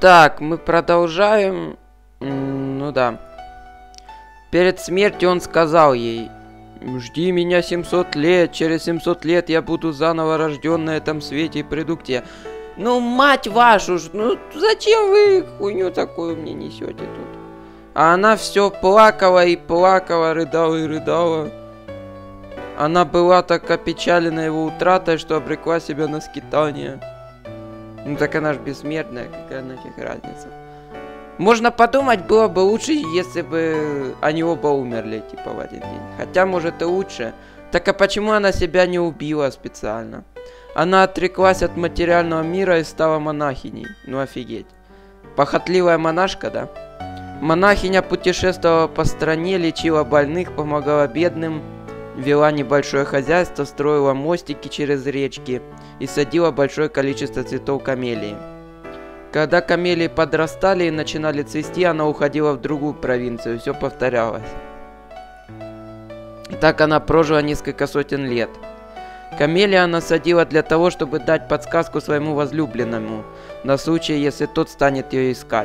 Так, мы продолжаем. Ну да. Перед смертью он сказал ей: жди меня 700 лет, через 700 лет я буду заново рожден на этом свете и приду к тебе. Ну, мать вашу, ну зачем вы хуйню такую мне несете тут? А она все плакала и плакала, рыдала и рыдала. Она была так опечалена его утратой, что обрекла себя на скитание. Ну так она ж бессмертная, какая нафиг разница? Можно подумать, было бы лучше, если бы они оба умерли, типа, в один день. Хотя, может, и лучше. Так а почему она себя не убила специально? Она отреклась от материального мира и стала монахиней. Ну офигеть. Похотливая монашка, да? Монахиня путешествовала по стране, лечила больных, помогала бедным, вела небольшое хозяйство, строила мостики через речки и садила большое количество цветов камелии. Когда камелии подрастали и начинали цвести, она уходила в другую провинцию, все повторялось. И так она прожила несколько сотен лет. Камелии она садила для того, чтобы дать подсказку своему возлюбленному, на случай, если тот станет ее искать.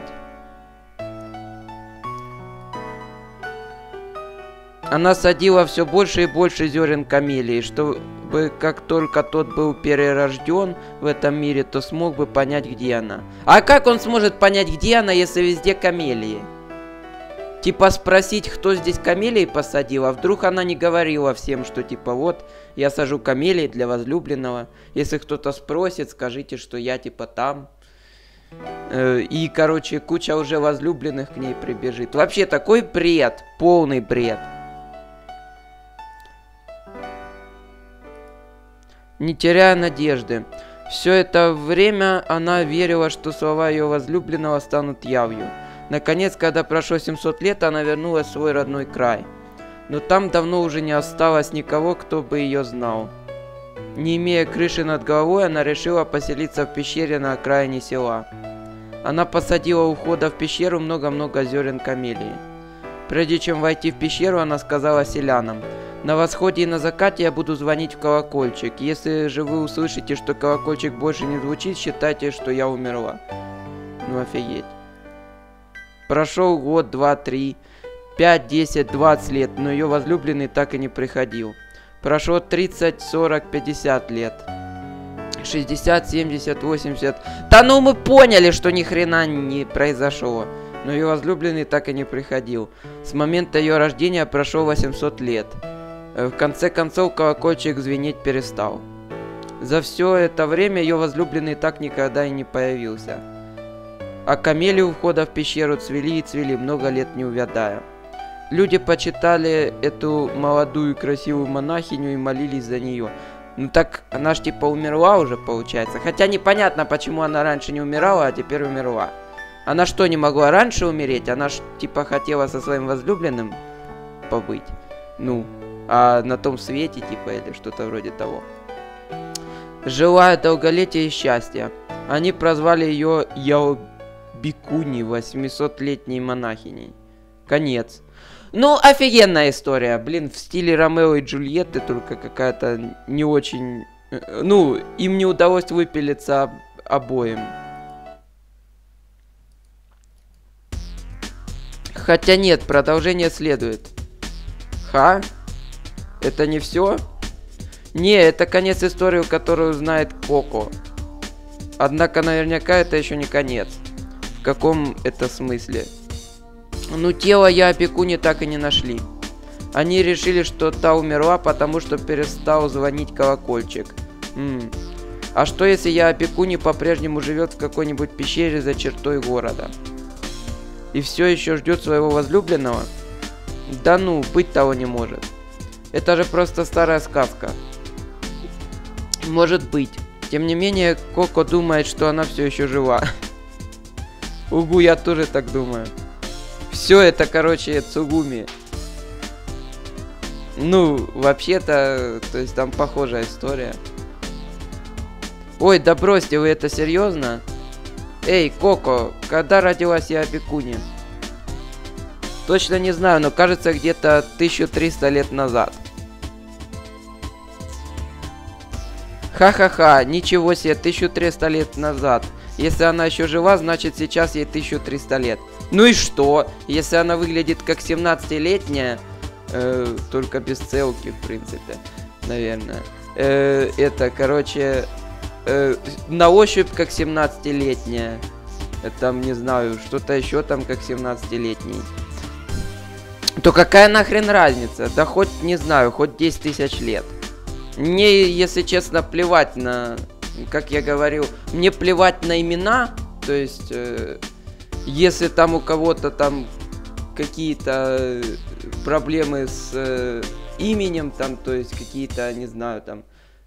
Она садила все больше и больше зерен камелии, чтобы как только тот был перерожден в этом мире, то смог бы понять, где она. А как он сможет понять, где она, если везде камелии? Типа спросить, кто здесь камелии посадил, а вдруг она не говорила всем, что типа вот, я сажу камелии для возлюбленного. Если кто-то спросит, скажите, что я типа там. И, короче, куча уже возлюбленных к ней прибежит. Вообще такой бред, полный бред. Не теряя надежды. Все это время она верила, что слова ее возлюбленного станут явью. Наконец, когда прошло 700 лет, она вернулась в свой родной край. Но там давно уже не осталось никого, кто бы ее знал. Не имея крыши над головой, она решила поселиться в пещере на окраине села. Она посадила у входа в пещеру много-много зерен камелии. Прежде чем войти в пещеру, она сказала селянам: на восходе и на закате я буду звонить в колокольчик. Если же вы услышите, что колокольчик больше не звучит, считайте, что я умерла. Ну офигеть. Прошел год, 2, 3, 5, 10, 20 лет, но ее возлюбленный так и не приходил. Прошло 30, 40, 50 лет. 60, 70, 80. Да ну мы поняли, что ни хрена не произошло. Но ее возлюбленный так и не приходил. С момента ее рождения прошло 800 лет. В конце концов колокольчик звенеть перестал. За все это время ее возлюбленный так никогда и не появился. А камелии у входа в пещеру цвели и цвели, много лет не увядая. Люди почитали эту молодую красивую монахиню и молились за нее. Ну так она ж типа умерла уже, получается. Хотя непонятно, почему она раньше не умирала, а теперь умерла. Она что, не могла раньше умереть? Она ж типа хотела со своим возлюбленным побыть. Ну, а на том свете типа или что-то вроде того. Желая долголетия и счастья. Они прозвали ее Яобикуни, 800-летней монахиней. Конец. Ну, офигенная история. Блин, в стиле Ромео и Джульетты, только какая-то не очень... Ну, им не удалось выпилиться обоим. Хотя нет, продолжение следует. Ха? Это не все? Не, это конец истории, которую знает Коко. Однако наверняка это еще не конец. В каком это смысле? Ну, тело Яобикуни так и не нашли. Они решили, что та умерла, потому что перестал звонить колокольчик. А что если Яобикуни по-прежнему живет в какой-нибудь пещере за чертой города? И все еще ждет своего возлюбленного? Да ну, быть того не может. Это же просто старая сказка. Может быть. Тем не менее, Коко думает, что она все еще жива. Угу, я тоже так думаю. Все это, короче, Цугуми. Ну, вообще-то, то есть там похожая история. Ой, да бросьте, вы это серьезно? Эй, Коко, когда родилась Яобикуни? Точно не знаю, но кажется где-то 1300 лет назад. Ха-ха-ха, ничего себе, 1300 лет назад. Если она еще жива, значит сейчас ей 1300 лет. Ну и что? Если она выглядит как 17-летняя, только без целки, в принципе, наверное. Это, короче, на ощупь как 17-летняя. Там, не знаю, что-то еще там как 17-летний. То какая нахрен разница? Да хоть, не знаю, хоть 10 тысяч лет. Мне, если честно, плевать на... Как я говорил, мне плевать на имена. То есть, если там у кого-то там какие-то проблемы с именем, там, то есть какие-то, не знаю, там...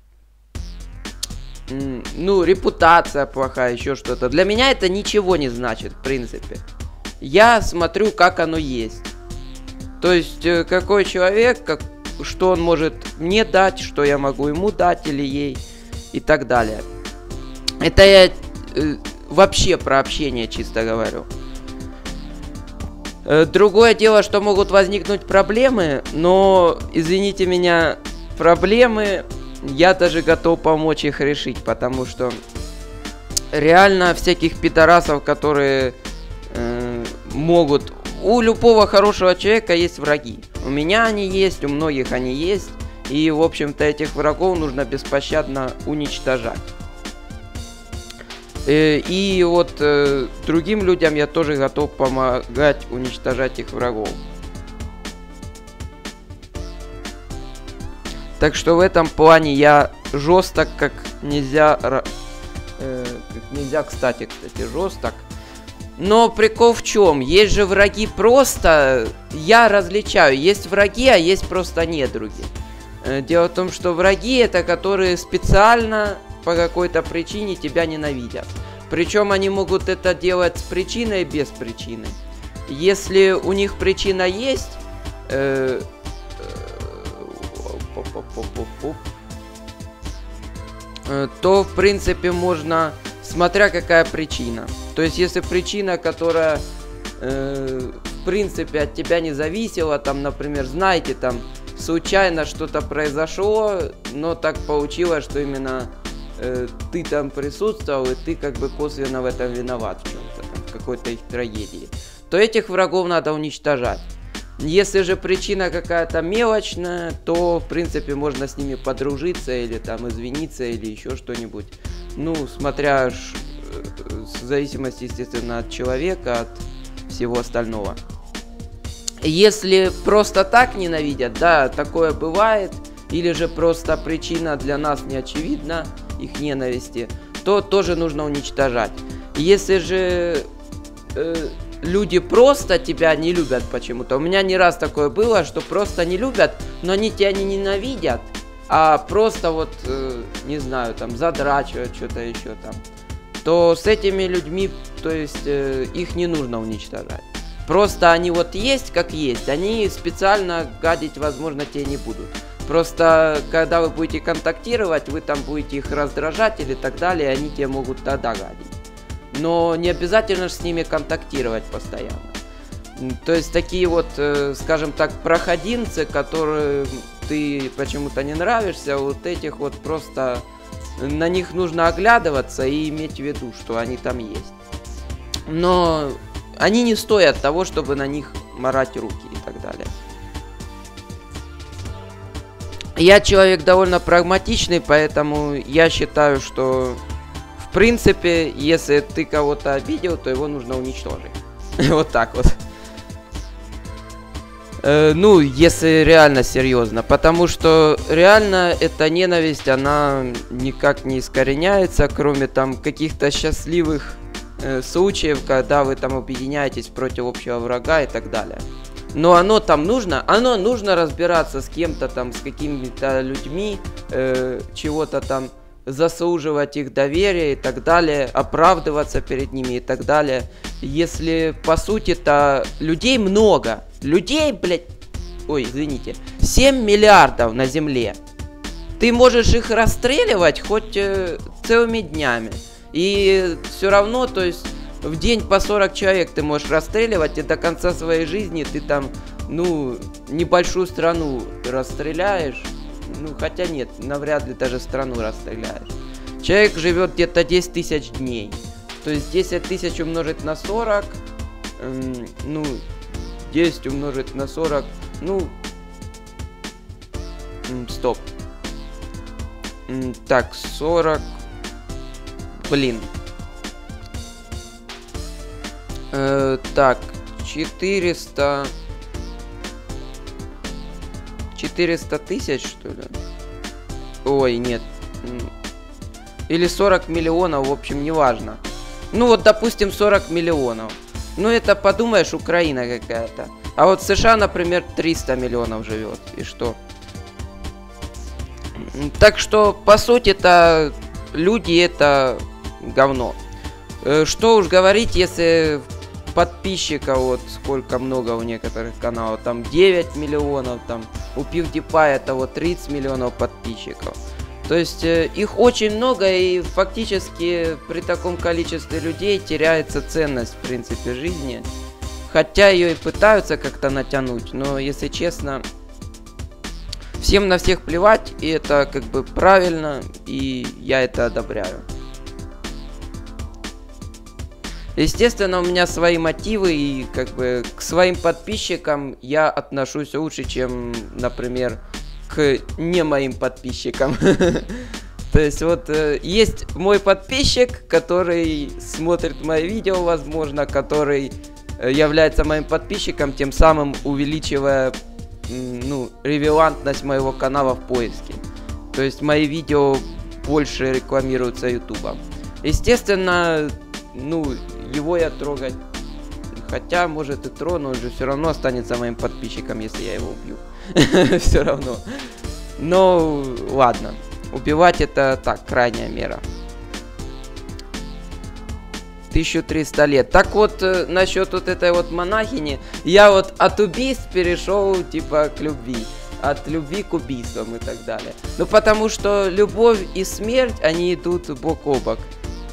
Ну, репутация плохая, еще что-то. Для меня это ничего не значит, в принципе. Я смотрю, как оно есть. То есть, какой человек, что он может мне дать, что я могу ему дать или ей, и так далее. Это я вообще про общение чисто говорю. Другое дело, что могут возникнуть проблемы, но, извините меня, проблемы... Я даже готов помочь их решить, потому что реально всяких пидорасов, которые могут... У любого хорошего человека есть враги. У меня они есть, у многих они есть. И, в общем-то, этих врагов нужно беспощадно уничтожать. И вот другим людям я тоже готов помогать уничтожать их врагов. Так что в этом плане я жесток, как нельзя, кстати, жесток. Но прикол в чем? Есть же враги просто, я различаю, есть враги, а есть просто недруги. Дело в том, что враги это которые специально по какой-то причине тебя ненавидят. Причем они могут это делать с причиной и без причины. Если у них причина есть... то, в принципе, можно, смотря какая причина. То есть, если причина, которая, в принципе, от тебя не зависела, там, например, знаете, там, случайно что-то произошло, но так получилось, что именно ты там присутствовал, и ты как бы косвенно в этом виноват в чем-то, в какой-то их трагедии, то этих врагов надо уничтожать. Если же причина какая-то мелочная, то, в принципе, можно с ними подружиться или там извиниться или еще что-нибудь. Ну, смотря в зависимости, естественно, от человека, от всего остального. Если просто так ненавидят, да, такое бывает, или же просто причина для нас не очевидна, их ненависти, то тоже нужно уничтожать. Если же... люди просто тебя не любят почему-то. У меня не раз такое было, что просто не любят, но они тебя не ненавидят, а просто вот, не знаю, там, задрачивают что-то еще там. То с этими людьми, то есть, их не нужно уничтожать. Просто они вот есть, как есть. Они специально гадить, возможно, тебе не будут. Просто, когда вы будете контактировать, вы там будете их раздражать или так далее, и они тебе могут тогда гадить. Но не обязательно с ними контактировать постоянно. То есть такие вот, скажем так, проходимцы, которые ты почему-то не нравишься, вот этих вот просто на них нужно оглядываться и иметь в виду, что они там есть. Но они не стоят того, чтобы на них марать руки и так далее. Я человек довольно прагматичный, поэтому я считаю, что... В принципе, если ты кого-то обидел, то его нужно уничтожить. Вот так вот. Ну, если реально серьезно. Потому что реально эта ненависть, она никак не искореняется, кроме там каких-то счастливых случаев, когда вы там объединяетесь против общего врага и так далее. Но оно там нужно, разбираться с кем-то там, с какими-то людьми, чего-то там, заслуживать их доверия и так далее, оправдываться перед ними и так далее. Если по сути-то людей много, людей, блядь, ой, извините, 7 миллиардов на земле. Ты можешь их расстреливать хоть целыми днями. И все равно, то есть, в день по 40 человек ты можешь расстреливать, и до конца своей жизни ты там, ну, небольшую страну расстреляешь. Ну, хотя нет, навряд ли даже страну расстреляешь. Человек живет где-то 10 тысяч дней. То есть 10 тысяч умножить на 40, ну, 10 умножить на 40, ну, стоп. Так, 40, блин. Так, 400 тысяч, что ли? Ой, нет. Или 40 миллионов, в общем, неважно. Ну вот, допустим, 40 миллионов. Ну это, подумаешь, Украина какая-то. А вот в США, например, 300 миллионов живет. И что? Так что, по сути-то, люди это говно. Что уж говорить, если подписчиков, вот сколько много у некоторых каналов, там 9 миллионов, там у PewDiePie это вот 30 миллионов подписчиков. То есть их очень много, и фактически при таком количестве людей теряется ценность, в принципе, жизни. Хотя ее и пытаются как-то натянуть, но, если честно, всем на всех плевать, и это как бы правильно, и я это одобряю. Естественно, у меня свои мотивы, и как бы к своим подписчикам я отношусь лучше, чем, например, к не моим подписчикам. То есть вот есть мой подписчик, который смотрит мои видео, возможно, который является моим подписчиком, тем самым увеличивая, ну, релевантность моего канала в поиске. То есть мои видео больше рекламируются ютубом. Естественно, ну, его я трогать, хотя, может, и трону, он же все равно останется моим подписчиком, если я его убью. Все равно. Но ладно, убивать это так, крайняя мера. 1300 лет. Так вот, насчет вот этой вот монахини, я вот от убийств перешел типа к любви. От любви к убийствам и так далее. Ну потому что любовь и смерть, они идут бок о бок.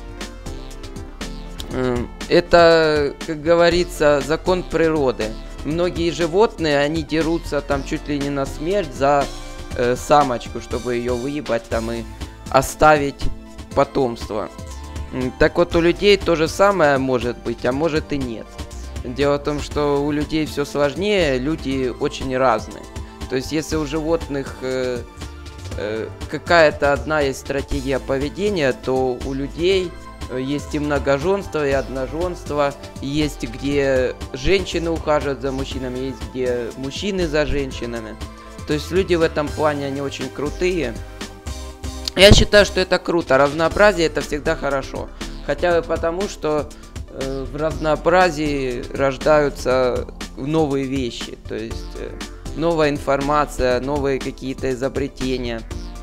Это, как говорится, закон природы. Многие животные, они дерутся там чуть ли не на смерть за самочку, чтобы ее выебать там и оставить потомство. Так вот, у людей то же самое может быть, а может и нет. Дело в том, что у людей все сложнее, люди очень разные. То есть, если у животных какая-то одна есть стратегия поведения, то у людей есть и многоженство, и одноженство, есть где женщины ухаживают за мужчинами, есть где мужчины за женщинами. То есть люди в этом плане, они очень крутые. Я считаю, что это круто, разнообразие это всегда хорошо. Хотя бы потому, что в разнообразии рождаются новые вещи, то есть новая информация, новые какие-то изобретения.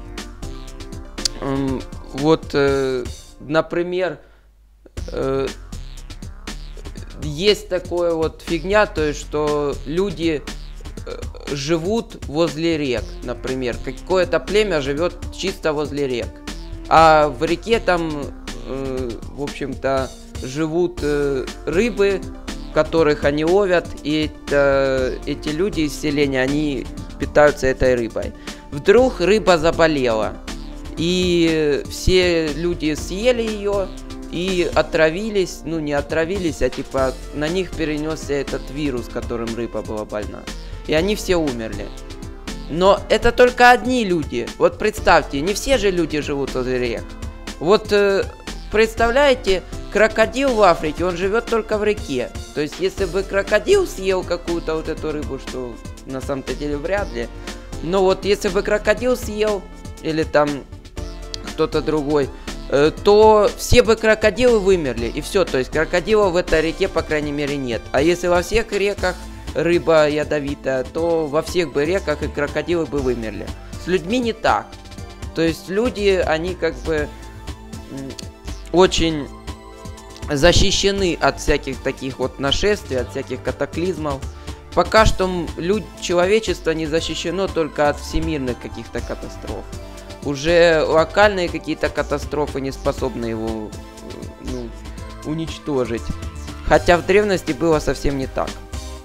Вот... Например, есть такое вот фигня, то есть, что люди живут возле рек, например. Какое-то племя живет чисто возле рек. А в реке там, в общем-то, живут рыбы, которых они ловят, и эти люди из селения, они питаются этой рыбой. Вдруг рыба заболела. И все люди съели ее и отравились, ну не отравились, а типа на них перенесся этот вирус, которым рыба была больна. И они все умерли. Но это только одни люди. Вот представьте, не все же люди живут возле рек. Вот представляете, крокодил в Африке, он живет только в реке. То есть если бы крокодил съел какую-то вот эту рыбу, что на самом-то деле вряд ли. Но вот если бы крокодил съел, или там... кто-то другой, то все бы крокодилы вымерли, и все, то есть крокодилов в этой реке, по крайней мере, нет. А если во всех реках рыба ядовитая, то во всех бы реках и крокодилы бы вымерли. С людьми не так. То есть люди, они как бы очень защищены от всяких таких вот нашествий, от всяких катаклизмов. Пока что человечество не защищено только от всемирных каких-то катастроф. Уже локальные какие-то катастрофы не способны его уничтожить. Хотя в древности было совсем не так.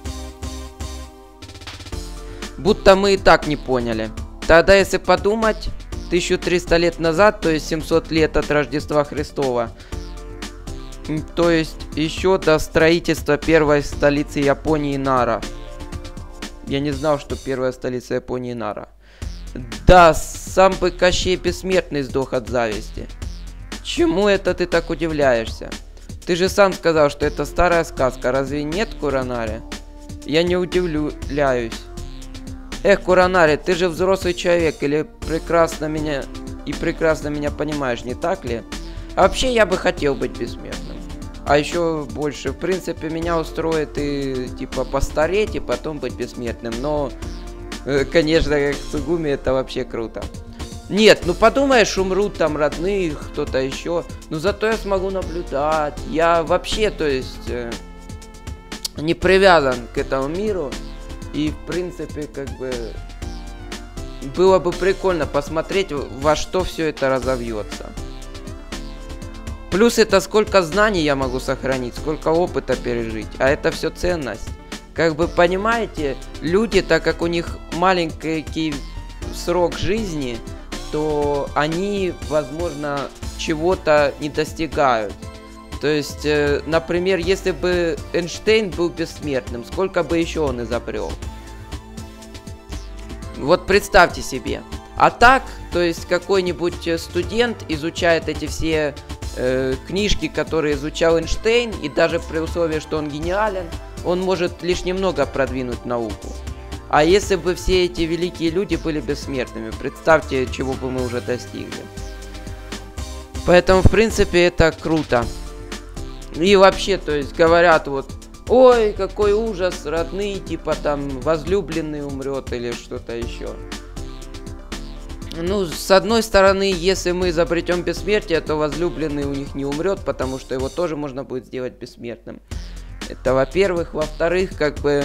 Будто мы и так не поняли. Тогда, если подумать, 1300 лет назад, то есть 700 лет от Рождества Христова, То есть еще до строительства первой столицы Японии Нара. Я не знал, что первая столица Японии Нара. Да, сам бы Кощей Бессмертный сдох от зависти. Чему это ты так удивляешься? Ты же сам сказал, что это старая сказка, разве нет, Куранари? Я не удивляюсь. Эх, Куранари, ты же взрослый человек, или прекрасно меня понимаешь, не так ли? А вообще, я бы хотел быть бессмертным. А еще больше, в принципе, меня устроит и, типа, постареть, и потом быть бессмертным. Но, конечно, как Цугуми, это вообще круто. Нет, ну подумаешь, умрут там родные, кто-то еще. Но зато я смогу наблюдать. Я вообще, то есть, не привязан к этому миру. И, в принципе, как бы, было бы прикольно посмотреть, во что все это разовьется. Плюс это сколько знаний я могу сохранить, сколько опыта пережить. А это все ценность. Как бы, понимаете, люди, так как у них маленький срок жизни, то они, возможно, чего-то не достигают. То есть, например, если бы Эйнштейн был бессмертным, сколько бы еще он изобрел? Вот представьте себе. А так, то есть какой-нибудь студент изучает эти все книжки, которые изучал Эйнштейн, и даже при условии, что он гениален, он может лишь немного продвинуть науку. А если бы все эти великие люди были бессмертными, представьте, чего бы мы уже достигли. Поэтому, в принципе, это круто. И вообще, то есть, говорят вот, ой, какой ужас, родные, типа там, возлюбленный умрет или что-то еще. Ну, с одной стороны, если мы изобретем бессмертие, то возлюбленный у них не умрет, потому что его тоже можно будет сделать бессмертным. Это во-первых. Во-вторых, как бы,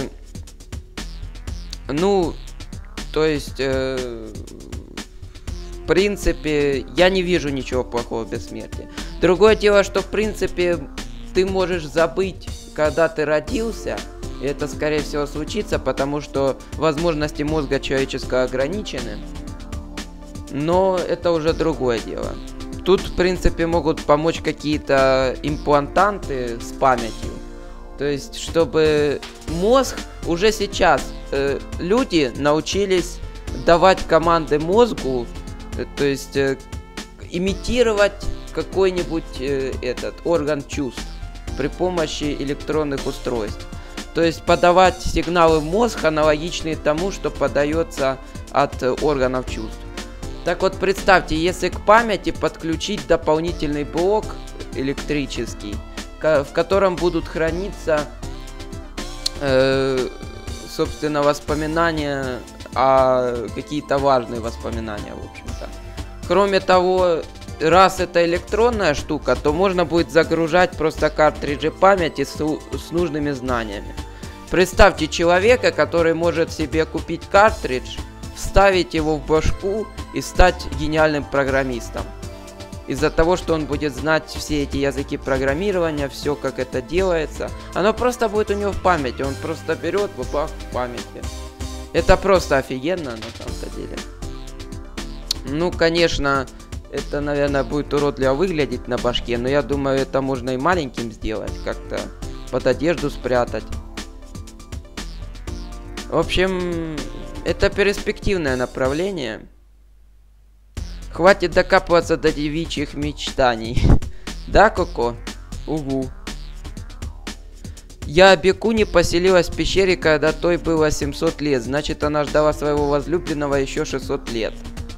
ну, то есть, в принципе, я не вижу ничего плохого в бессмертии. Другое дело, что, в принципе, ты можешь забыть, когда ты родился, и это, скорее всего, случится, потому что возможности мозга человеческого ограничены. Но это уже другое дело. Тут, в принципе, могут помочь какие-то имплантанты с памятью. То есть, чтобы мозг уже сейчас люди научились давать команды мозгу, то есть имитировать какой-нибудь этот орган чувств при помощи электронных устройств. То есть подавать сигналы в мозг, аналогичные тому, что подается от органов чувств. Так вот, представьте, если к памяти подключить дополнительный блок электрический, в котором будут храниться, собственно, воспоминания, какие-то важные воспоминания, в общем-то. Кроме того, раз это электронная штука, то можно будет загружать просто картриджи памяти с нужными знаниями. Представьте человека, который может себе купить картридж, вставить его в башку и стать гениальным программистом. Из-за того, что он будет знать все эти языки программирования, все, как это делается. Оно просто будет у него в памяти. Он просто берет, бабах, в памяти. Это просто офигенно, на самом-то деле. Ну, конечно, это, наверное, будет уродливо выглядеть на башке, но я думаю, это можно и маленьким сделать, как-то под одежду спрятать. В общем, это перспективное направление. Хватит докапываться до девичьих мечтаний. Да, Коко? Угу. Я Бекуни поселилась в пещере, когда той было 700 лет. Значит, она ждала своего возлюбленного еще 600 лет.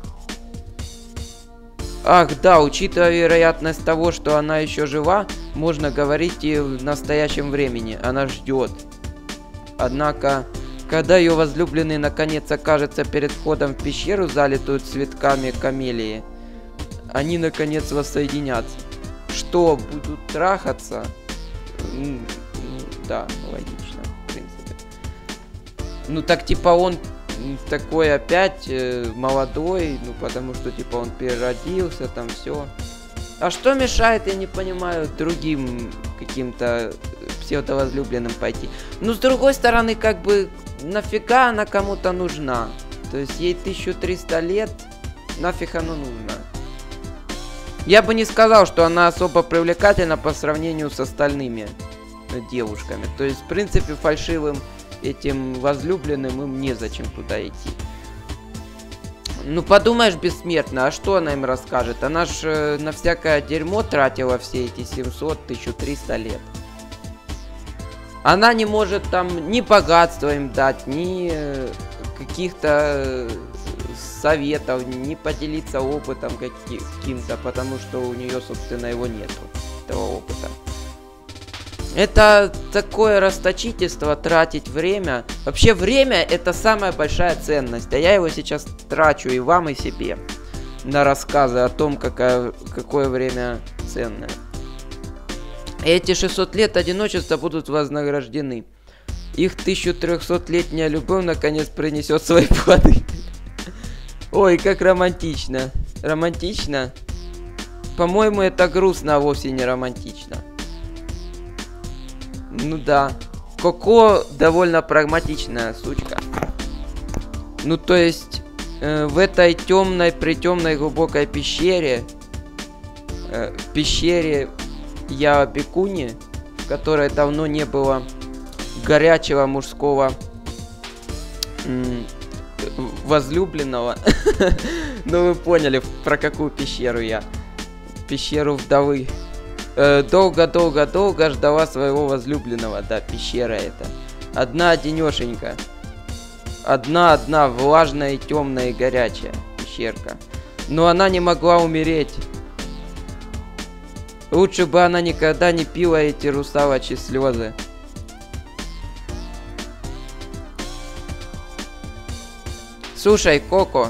Ах, да, учитывая вероятность того, что она еще жива, можно говорить и в настоящем времени. Она ждет. Однако, когда ее возлюбленный наконец окажется перед входом в пещеру, залитую цветками камелии, они наконец воссоединятся. Что, будут трахаться? Да, логично, в принципе. Ну так типа он такой опять молодой, ну потому что типа он переродился, там все. А что мешает, я не понимаю, другим каким-то псевдовозлюбленным пойти? Ну с другой стороны, как бы, нафига она кому-то нужна? То есть ей 1300 лет, нафиг оно нужно? Я бы не сказал, что она особо привлекательна по сравнению с остальными девушками. То есть, в принципе, фальшивым этим возлюбленным им незачем туда идти. Ну, подумаешь, бессмертно, а что она им расскажет? Она ж на всякое дерьмо тратила все эти 700-1300 лет. Она не может там ни богатства им дать, ни каких-то советов, ни поделиться опытом каким-то, потому что у нее, собственно, его нету, этого опыта. Это такое расточительство, тратить время. Вообще время это самая большая ценность, а я его сейчас трачу и вам, и себе на рассказы о том, какое время ценное. Эти 600 лет одиночества будут вознаграждены. Их 1300-летняя любовь наконец принесет свои плоды. Ой, как романтично. Романтично? По-моему, это грустно, а вовсе не романтично. Ну да. Коко довольно прагматичная сучка. Ну то есть, в этой притемной глубокой пещере, Яобикуни, в которой давно не было горячего мужского возлюбленного. Ну вы поняли, про какую пещеру я. Пещеру вдовы. Долго-долго-долго ждала своего возлюбленного. Да, пещера это. Одна-одинешенька. Одна-одна, влажная и темная и горячая пещерка. Но она не могла умереть. Лучше бы она никогда не пила эти русалочьи слезы. Слушай, Коко.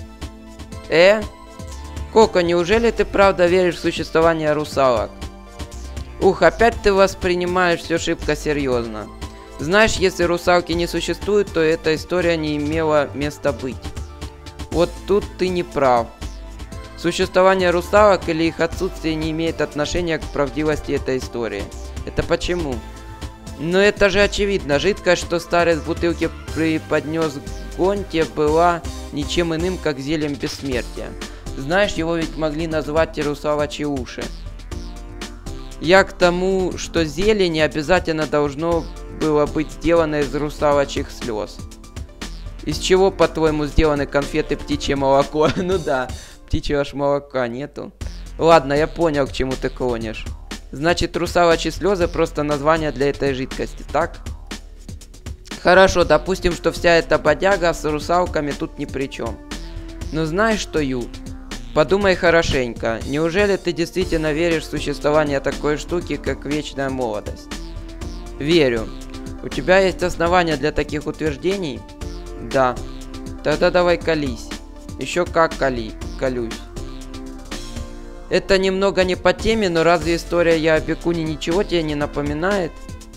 Коко, неужели ты правда веришь в существование русалок? Ух, опять ты воспринимаешь все шибко серьезно. Знаешь, если русалки не существуют, то эта история не имела места быть. Вот тут ты не прав. Существование русалок или их отсутствие не имеет отношения к правдивости этой истории. Это почему? Но это же очевидно. Жидкость, что старец в бутылке преподнес Гонте, была ничем иным, как зельем бессмертия. Знаешь, его ведь могли назвать и русалочьи уши. Я к тому, что зелье не обязательно должно было быть сделано из русалочьих слез. Из чего, по-твоему, сделаны конфеты птичье молоко? Ну да, птичьего ж молока нету. Ладно, я понял, к чему ты клонишь. Значит, русалочьи слезы просто название для этой жидкости, так? Хорошо, допустим, что вся эта бодяга с русалками тут ни при чем. Но знаешь что, Ю? Подумай хорошенько. Неужели ты действительно веришь в существование такой штуки, как вечная молодость? Верю. У тебя есть основания для таких утверждений? Да. Тогда давай колись. Еще как колюсь. Это немного не по теме, но разве история Яобикуни ничего тебе не напоминает?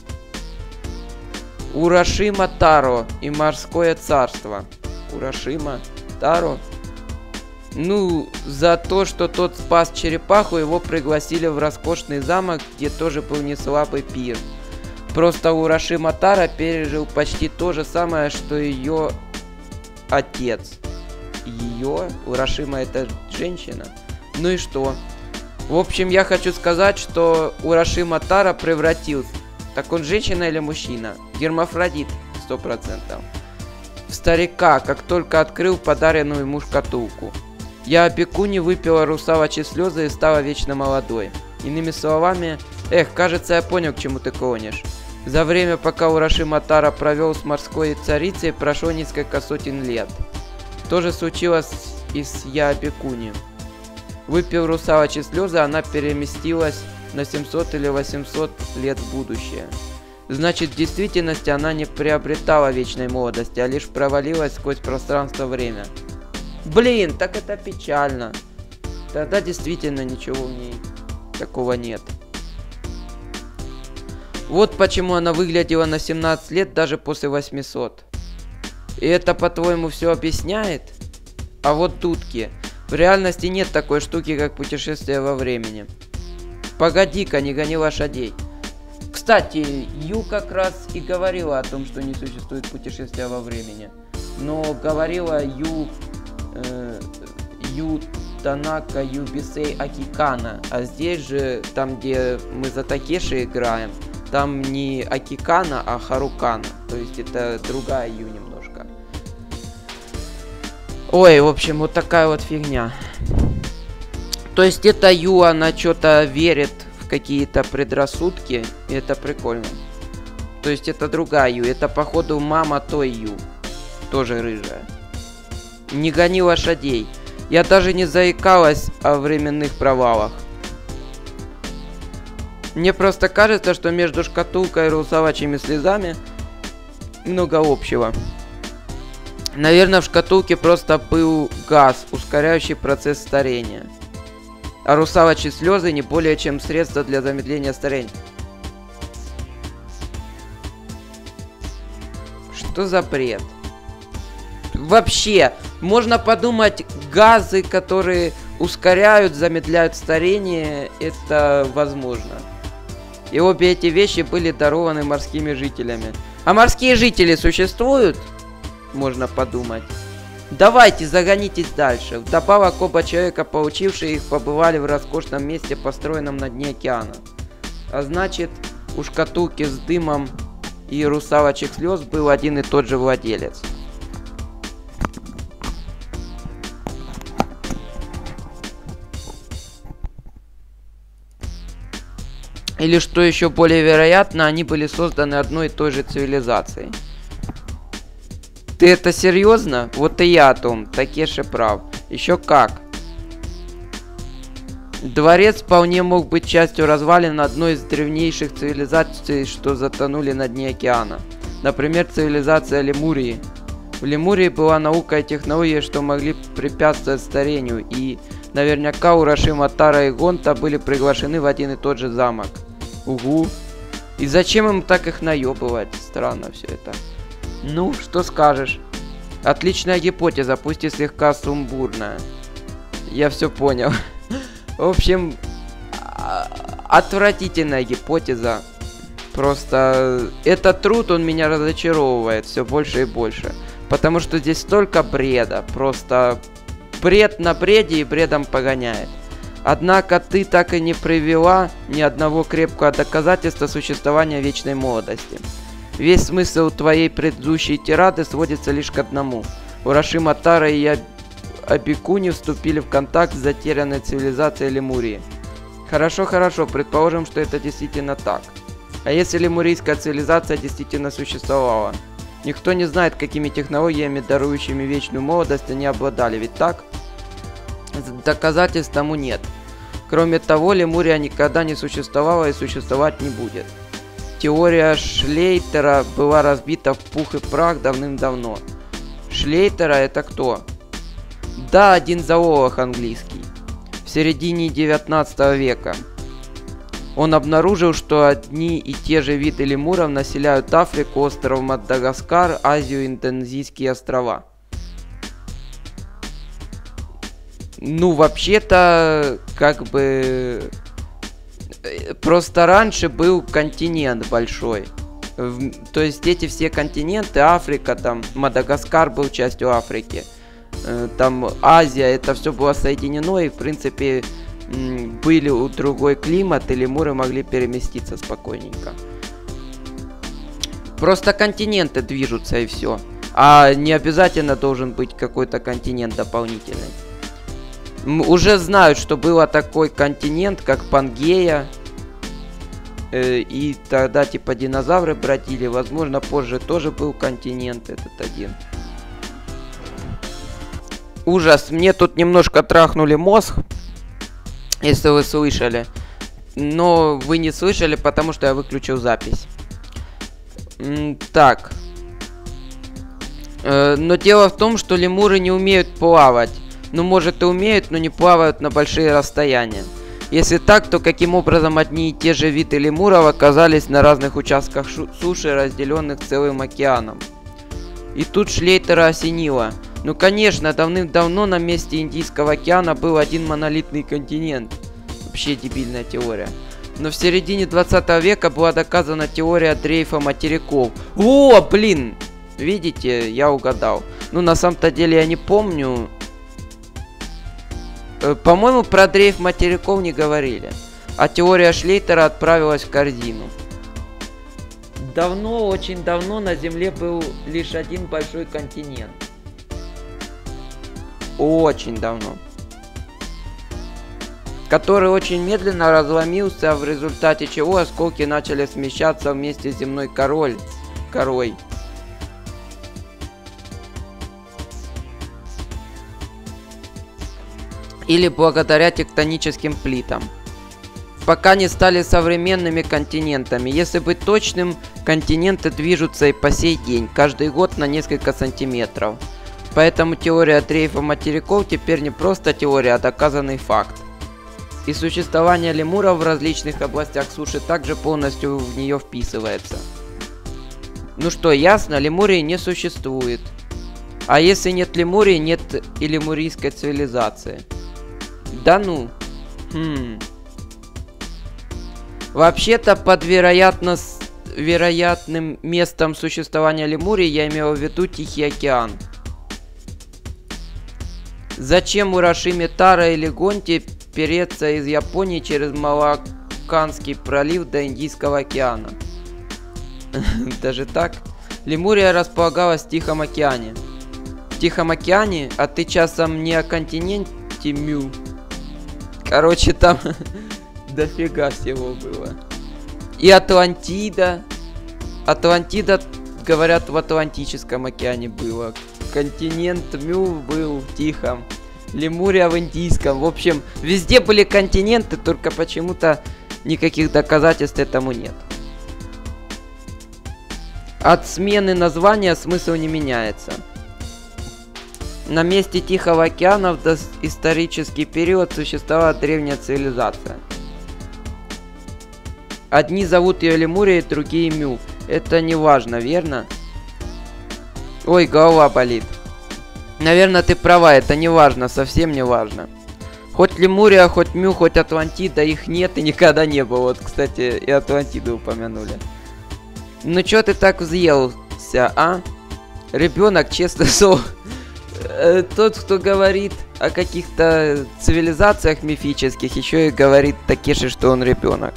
Урашима Таро и морское царство. Урашима Таро? Ну, за то, что тот спас черепаху, его пригласили в роскошный замок, где тоже был не слабый пир. Просто Урашима Таро пережил почти то же самое, что ее отец. Ее? Урашима это женщина? Ну и что? В общем, я хочу сказать, что Урашима Таро превратился. Так он женщина или мужчина? Гермафродит, 100%. В старика, как только открыл подаренную ему шкатулку. Яобикуни выпила русалочьи слезы и стала вечно молодой. Иными словами, кажется, я понял, к чему ты клонишь. За время, пока Урашима Таро провел с морской царицей, прошло несколько сотен лет. То же случилось и с Яобикуни. Выпив русалочьи слезы, она переместилась на 700 или 800 лет в будущее. Значит, в действительности она не приобретала вечной молодости, а лишь провалилась сквозь пространство-время. Блин, так это печально. Тогда действительно ничего в ней такого нет. Вот почему она выглядела на 17 лет даже после 800. И это, по-твоему, все объясняет? А вот дудки. В реальности нет такой штуки, как путешествие во времени. Погоди-ка, не гони лошадей. Кстати, Ю как раз и говорила о том, что не существует путешествия во времени. Но говорила Ю Танака Юбисей Акикана. А здесь же, там где мы за Такеши играем, там не Акикана, а Харукана. То есть это другая Ю немножко. Ой, в общем, вот такая вот фигня. То есть эта Ю, она что-то верит в какие-то предрассудки. И это прикольно. То есть это другая Ю. Это, походу, мама той Ю. Тоже рыжая. Не гони лошадей. Я даже не заикалась о временных провалах. Мне просто кажется, что между шкатулкой и русалочьими слезами много общего. Наверное, в шкатулке просто был газ, ускоряющий процесс старения. А русалочьи слезы не более чем средство для замедления старения. Что за бред? Вообще, можно подумать, газы, которые ускоряют, замедляют старение, это возможно. И обе эти вещи были дарованы морскими жителями. А морские жители существуют? Можно подумать. Давайте, загонитесь дальше. Вдобавок, оба человека, получившие их, побывали в роскошном месте, построенном на дне океана. А значит, у шкатулки с дымом и русалочьих слез был один и тот же владелец. Или, что еще более вероятно, они были созданы одной и той же цивилизацией. Ты это серьезно? Вот и я о том. Такеши прав. Еще как. Дворец вполне мог быть частью развалин одной из древнейших цивилизаций, что затонули на дне океана. Например, цивилизация Лемурии. В Лемурии была наука и технология, что могли препятствовать старению, и наверняка Урашима, Тара и Гонта были приглашены в один и тот же замок. Угу. И зачем им так их наебывать? Странно все это. Ну, что скажешь? Отличная гипотеза, пусть и слегка сумбурная. Я все понял. В общем, отвратительная гипотеза. Просто этот труд, он меня разочаровывает все больше и больше. Потому что здесь столько бреда. Просто бред на бреде и бредом погоняет. Однако ты так и не привела ни одного крепкого доказательства существования вечной молодости. Весь смысл твоей предыдущей тирады сводится лишь к одному. Урашима, Тара и Абикуни вступили в контакт с затерянной цивилизацией Лемурии. Хорошо, хорошо, предположим, что это действительно так. А если лемурийская цивилизация действительно существовала? Никто не знает, какими технологиями, дарующими вечную молодость, они обладали, ведь так? Доказательств тому нет. Кроме того, Лемурия никогда не существовала и существовать не будет. Теория Шлейтера была разбита в пух и прах давным-давно. Шлейтера это кто? Да, один зоолог английский. В середине 19 века. Он обнаружил, что одни и те же виды лемуров населяют Африку, остров Мадагаскар, Азию и Индонезийские острова. Ну, вообще-то, как бы... Просто раньше был континент большой. То есть эти все континенты, Африка, там, Мадагаскар был частью Африки. Там Азия, это все было соединено, и, в принципе, были у другой климат, и лемуры могли переместиться спокойненько. Просто континенты движутся, и все. А не обязательно должен быть какой-то континент дополнительный. Уже знают, что был такой континент, как Пангея. И тогда типа динозавры бродили. Возможно, позже тоже был континент этот один. Ужас. Мне тут немножко трахнули мозг. Если вы слышали. Но вы не слышали, потому что я выключил запись. Так. Но дело в том, что лемуры не умеют плавать. Ну, может, и умеют, но не плавают на большие расстояния. Если так, то каким образом одни и те же виды лемуров оказались на разных участках суши, разделенных целым океаном? И тут Шлейтера осенило. Ну, конечно, давным-давно на месте Индийского океана был один монолитный континент. Вообще дебильная теория. Но в середине 20 века была доказана теория дрейфа материков. О, блин! Видите, я угадал. Ну, на самом-то деле я не помню... По-моему, про дрейф материков не говорили. А теория Шлейтера отправилась в корзину. Давно, очень давно на Земле был лишь один большой континент. Очень давно. Который очень медленно разломился, в результате чего осколки начали смещаться вместе с земной корой. Или благодаря тектоническим плитам. Пока не стали современными континентами. Если быть точным, континенты движутся и по сей день, каждый год на несколько сантиметров. Поэтому теория дрейфа материков теперь не просто теория, а доказанный факт. И существование лемуров в различных областях суши также полностью в нее вписывается. Ну что, ясно, Лемурии не существует. А если нет Лемурии, нет и лемурийской цивилизации. Да ну. Вообще-то под вероятным местом существования Лемурии я имел в виду Тихий океан. Зачем Урашиме Тара или Гонти переться из Японии через Малакканский пролив до Индийского океана? Даже так? Лемурия располагалась в Тихом океане. В Тихом океане? А ты часом не о континенте Мю? Короче, там дофига всего было. И Атлантида. Атлантида, говорят, в Атлантическом океане было. Континент Мю был в Тихом. Лемурия в Индийском. В общем, везде были континенты, только почему-то никаких доказательств этому нет. От смены названия смысл не меняется. На месте Тихого океана в доисторический период существовала древняя цивилизация. Одни зовут ее Лемурией, другие Мю. Это не важно, верно? Ой, голова болит. Наверное, ты права, это не важно, совсем не важно. Хоть Лемурия, хоть Мю, хоть Атлантида, их нет и никогда не было. Вот, кстати, и Атлантиду упомянули. Ну чё ты так взъелся, а? Ребенок, честно слово. Тот, кто говорит о каких-то цивилизациях мифических, еще и говорит Такеши, что он ребенок.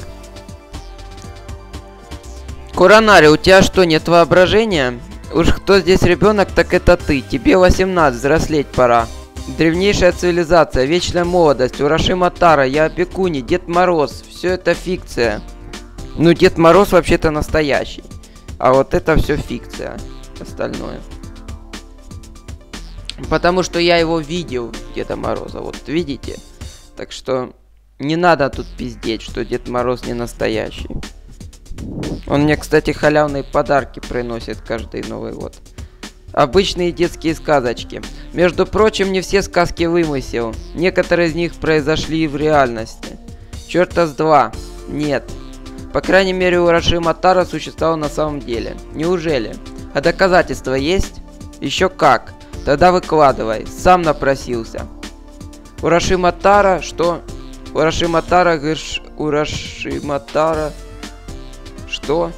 Куранари, у тебя что, нет воображения? Уж кто здесь ребенок, так это ты. Тебе 18, взрослеть пора. Древнейшая цивилизация, вечная молодость, Урашима Тара, Яопекуни, Дед Мороз. Все это фикция. Ну, Дед Мороз вообще-то настоящий. А вот это все фикция. Остальное. Потому что я его видел, Деда Мороза. Вот видите? Так что не надо тут пиздеть, что Дед Мороз не настоящий. Он мне, кстати, халявные подарки приносит каждый Новый год. Обычные детские сказочки. Между прочим, не все сказки вымысел. Некоторые из них произошли в реальности. Чёрта с два. Нет. По крайней мере, Урашима Тара существовал на самом деле. Неужели? А доказательства есть? Еще как. Тогда выкладывай. Сам напросился. Урашима Тара, что? Урашима Тара, Урашима Тара... Что?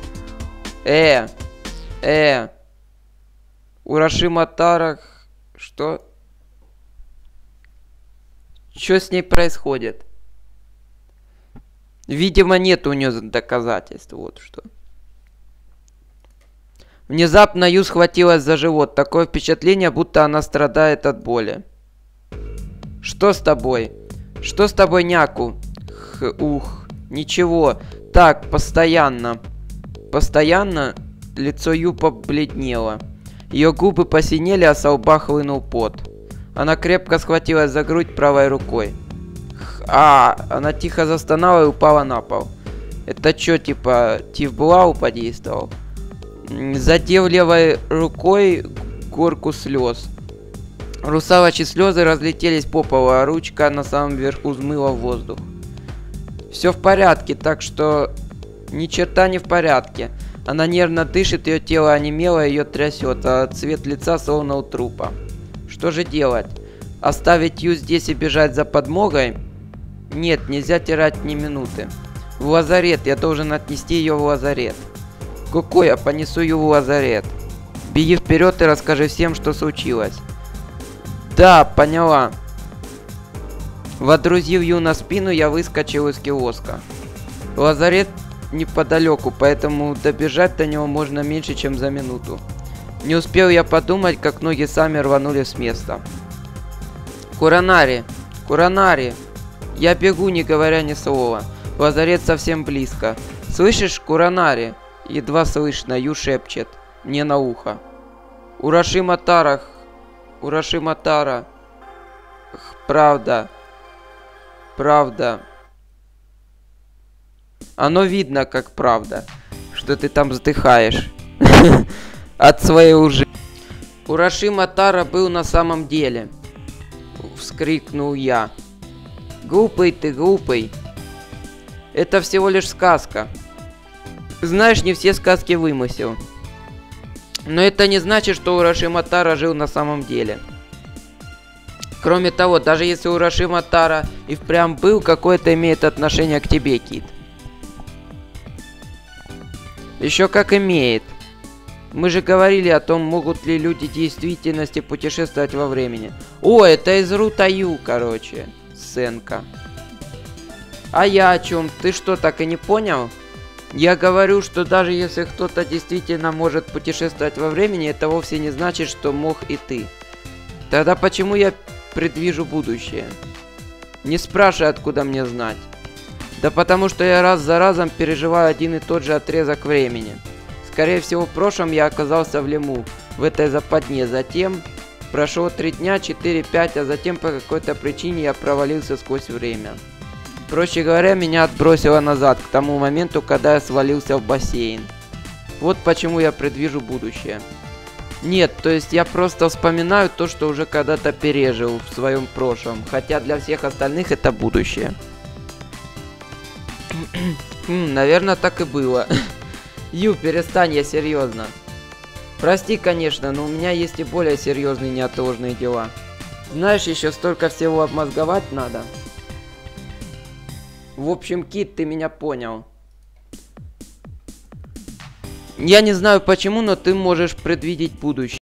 Урашима Тара... Что? Что с ней происходит? Видимо, нет у нее доказательств. Вот что. Внезапно Ю схватилась за живот. Такое впечатление, будто она страдает от боли. Что с тобой? Что с тобой, Няку? Ничего. Так, постоянно. Постоянно лицо Ю побледнело. Ее губы посинели, а со лба хлынул пот. Она крепко схватилась за грудь правой рукой. Она тихо застонала и упала на пол. Это что, типа, Тифблау подействовал? Задев левой рукой горку слез. Русалочьи слезы разлетелись по полу, а ручка на самом верху взмыла в воздух. Все в порядке, так что ни черта не в порядке. Она нервно дышит, ее тело онемело, ее трясет, а цвет лица словно у трупа. Что же делать? Оставить Ю здесь и бежать за подмогой? Нет, нельзя терять ни минуты. В лазарет, я должен отнести ее в лазарет. Коко, я понесу ее в лазарет. Беги вперед и расскажи всем, что случилось. Да, поняла. Водрузив Ю на спину, я выскочил из киоска. Лазарет неподалеку, поэтому добежать до него можно меньше, чем за минуту. Не успел я подумать, как ноги сами рванули с места. Куранари! Куранари! Я бегу, не говоря ни слова. Лазарет совсем близко. Слышишь, Куранари? Едва слышно, Ю шепчет мне на ухо. Урашима Тара. Урашима Тара. Правда. Правда. Оно видно, как правда, что ты там вздыхаешь от своей лжи. Урашима Тара был на самом деле. Вскрикнул я. Глупый ты, глупый. Это всего лишь сказка. Знаешь, не все сказки вымысел. Но это не значит, что Урашима Тара жил на самом деле. Кроме того, даже если Урашима Тара и впрямь был, какое-то имеет отношение к тебе, Кит. Еще как имеет. Мы же говорили о том, могут ли люди в действительности путешествовать во времени. О, это из Рутаю, короче. Сценка. А я о чем? Ты что, так и не понял? Я говорю, что даже если кто-то действительно может путешествовать во времени, это вовсе не значит, что мог и ты. Тогда почему я предвижу будущее? Не спрашивай, откуда мне знать. Да потому что я раз за разом переживаю один и тот же отрезок времени. Скорее всего, в прошлом я оказался в Лему, в этой западне. Затем прошло 3 дня, 4-5, а затем по какой-то причине я провалился сквозь время. Проще говоря, меня отбросило назад, к тому моменту, когда я свалился в бассейн. Вот почему я предвижу будущее. Нет, то есть я просто вспоминаю то, что уже когда-то пережил в своем прошлом. Хотя для всех остальных это будущее. Наверное, так и было. Ю, перестань, я серьезно. Прости, конечно, но у меня есть и более серьезные неотложные дела. Знаешь, еще столько всего обмозговать надо. В общем, Кит, ты меня понял. Я не знаю почему, но ты можешь предвидеть будущее.